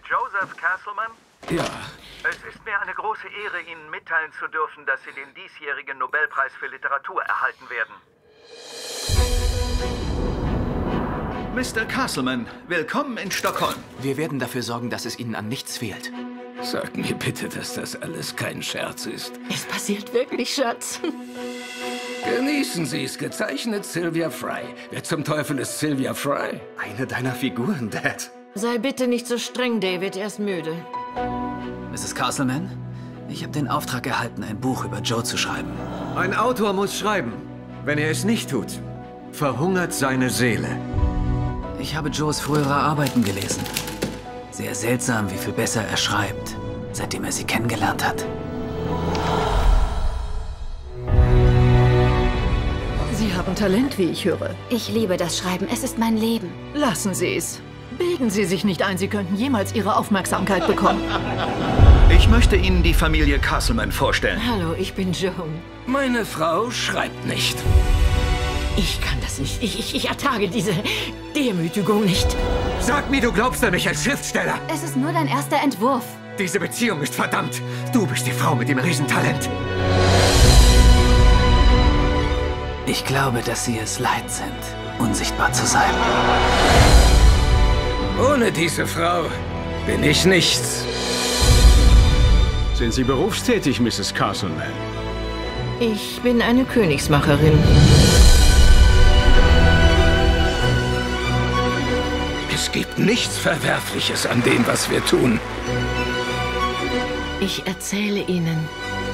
Joseph Castleman? Ja. Es ist mir eine große Ehre, Ihnen mitteilen zu dürfen, dass Sie den diesjährigen Nobelpreis für Literatur erhalten werden. Mr. Castleman, willkommen in Stockholm. Wir werden dafür sorgen, dass es Ihnen an nichts fehlt. Sag mir bitte, dass das alles kein Scherz ist. Es passiert wirklich, Schatz. Genießen Sie es, gezeichnet Sylvia Fry. Wer zum Teufel ist Sylvia Fry? Eine deiner Figuren, Dad. Sei bitte nicht so streng, David. Er ist müde. Mrs. Castleman, ich habe den Auftrag erhalten, ein Buch über Joe zu schreiben. Ein Autor muss schreiben. Wenn er es nicht tut, verhungert seine Seele. Ich habe Joes frühere Arbeiten gelesen. Sehr seltsam, wie viel besser er schreibt, seitdem er sie kennengelernt hat. Sie haben Talent, wie ich höre. Ich liebe das Schreiben. Es ist mein Leben. Lassen Sie es. Bilden Sie sich nicht ein, Sie könnten jemals Ihre Aufmerksamkeit bekommen. Ich möchte Ihnen die Familie Castleman vorstellen. Hallo, ich bin Joan. Meine Frau schreibt nicht. Ich kann das nicht. Ich ertrage diese Demütigung nicht. Sag mir, du glaubst an mich als Schriftsteller. Es ist nur dein erster Entwurf. Diese Beziehung ist verdammt. Du bist die Frau mit dem Riesentalent. Ich glaube, dass Sie es leid sind, unsichtbar zu sein. Ohne diese Frau bin ich nichts. Sind Sie berufstätig, Mrs. Castleman? Ich bin eine Königsmacherin. Es gibt nichts Verwerfliches an dem, was wir tun. Ich erzähle Ihnen